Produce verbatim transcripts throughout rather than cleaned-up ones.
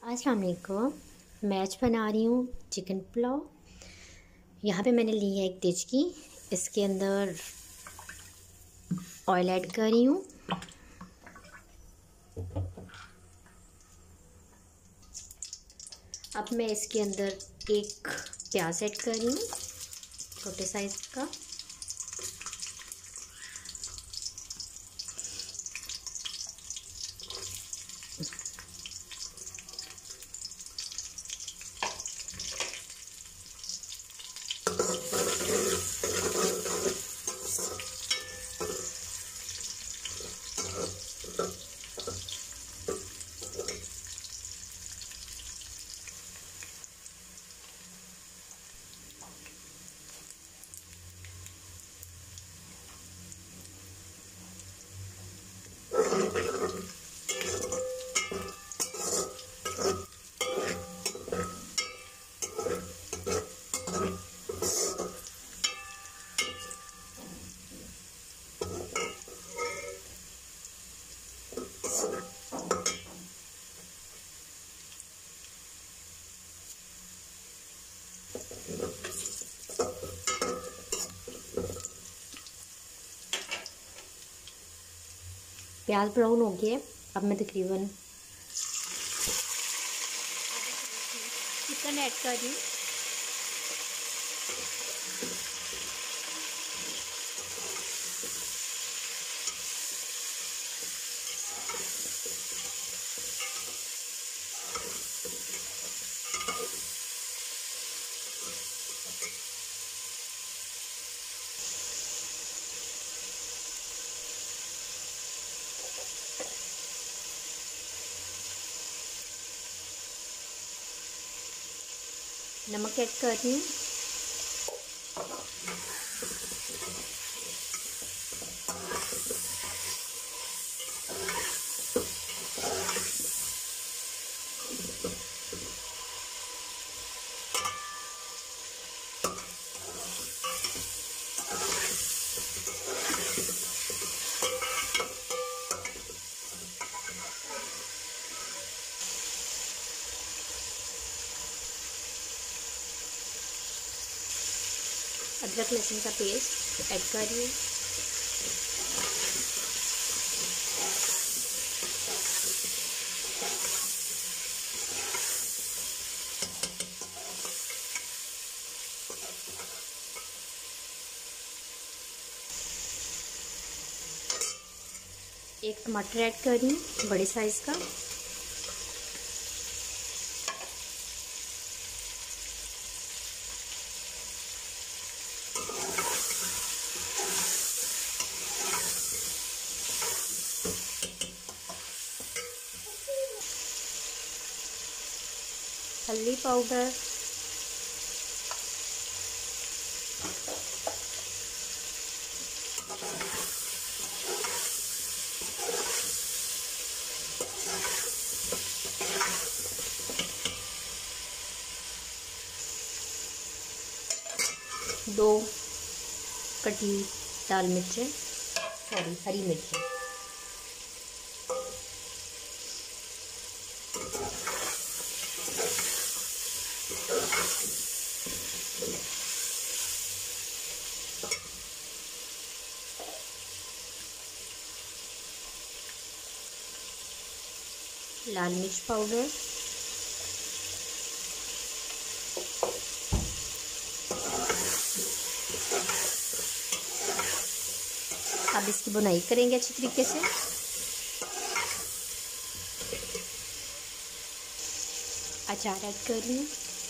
अस्सलाम वालेकुम। मैं आज बना रही हूँ चिकन पुलाव। यहाँ पे मैंने ली है एक देचकी। इसके अंदर ऑयल ऐड कर रही हूँ। अब मैं इसके अंदर एक प्याज ऐड कर रही हूँ, छोटे साइज़ का। प्याज ब्राउन हो गया। अब मैं तकरीबन चिकन ऐड कर रही हूँ। नमक ऐड कर रही हूँ। अदरक लहसुन का पेस्ट ऐड कर रही हूँ। एक टमाटर ऐड कर रही हूँ, बड़े साइज़ का। हल्दी पाउडर, दो कटी लाल मिर्चें, सॉरी हरी मिर्चें, लाल मिर्च पाउडर, अब इसकी बुनाई करेंगे अच्छी तरीके से। अचार ऐड कर रही हूँ।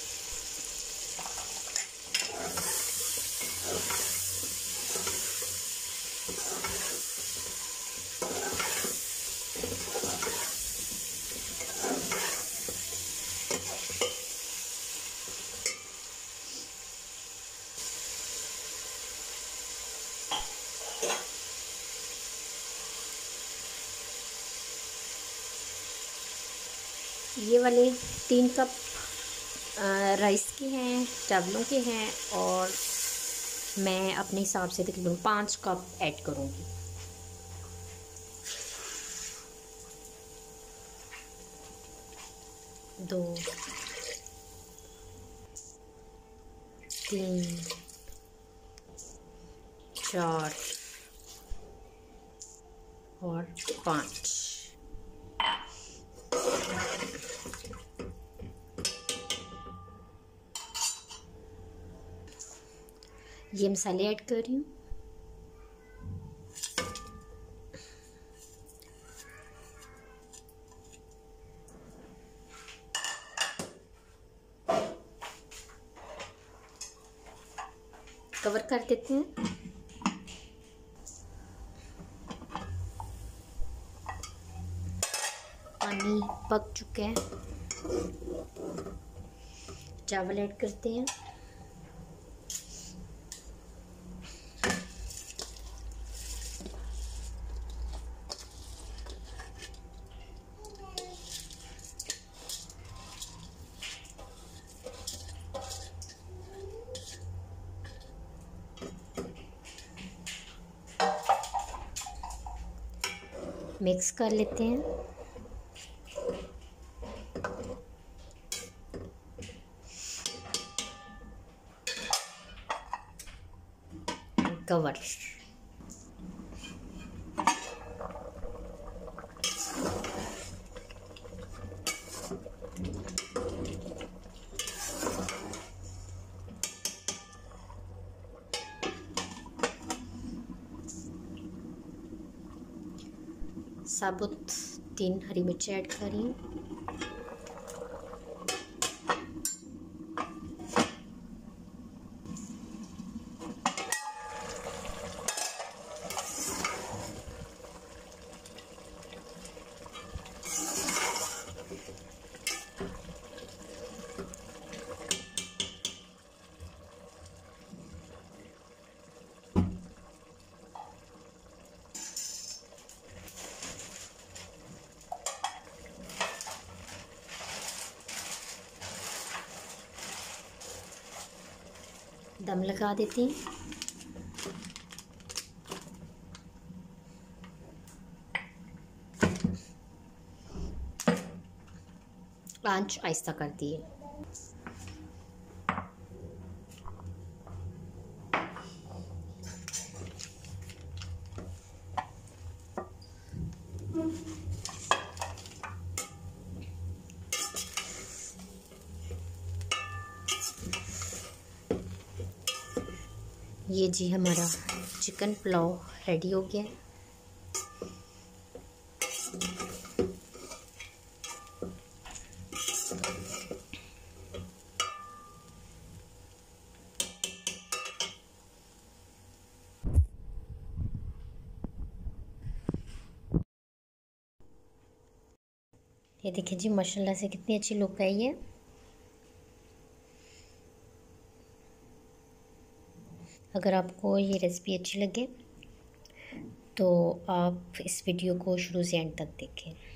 ये वाले तीन कप राइस के हैं, चावलों के हैं, और मैं अपने हिसाब से तकरीबन पाँच कप ऐड करूँगी। दो, तीन, चार और पाँच। ये मसाले ऐड कर रही हूँ। कवर कर देते हैं। पानी पक चुका है, चावल ऐड करते हैं। मिक्स कर लेते हैं। कवर। साबुत तीन हरी मिर्च ऐड कर रही हूँ। दम लगा देती हूँ। आंच आहिस्ता कर दिए। ये जी हमारा चिकन पुलाव रेडी हो गया। ये देखिए जी माशाल्लाह से कितनी अच्छी लुक आई है। अगर आपको ये रेसिपी अच्छी लगे तो आप इस वीडियो को शुरू से एंड तक देखें।